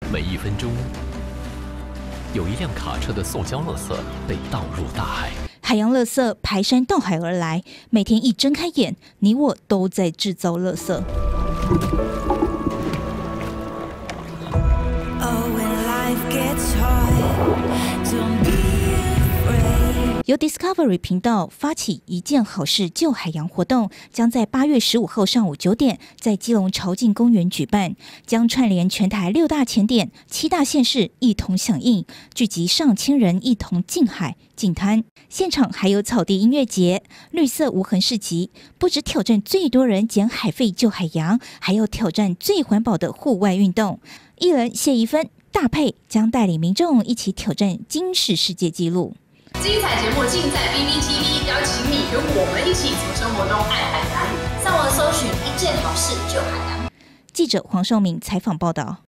每1分钟，有一辆卡车的塑胶垃圾被倒入大海。 海洋垃圾排山倒海而来，每天一睁开眼，你我都在制造垃圾。由 Discovery 频道发起一件好事救海洋活动，将在8月15号上午9点在基隆潮境公园举办，将串联全台6大潜点、7大县市一同响应，聚集上千人一同净海净滩。现场还有草地音乐节、绿色无痕市集，不止挑战最多人捡海废救海洋，还有挑战最环保的户外运动。艺人谢宜芬、大佩将带领民众一起挑战金氏世界纪录。 精彩节目尽在 BBTV， 邀请你跟我们一起从生活中爱海洋。 上网搜寻一件好事救海洋。 记者黄寿明采访报道。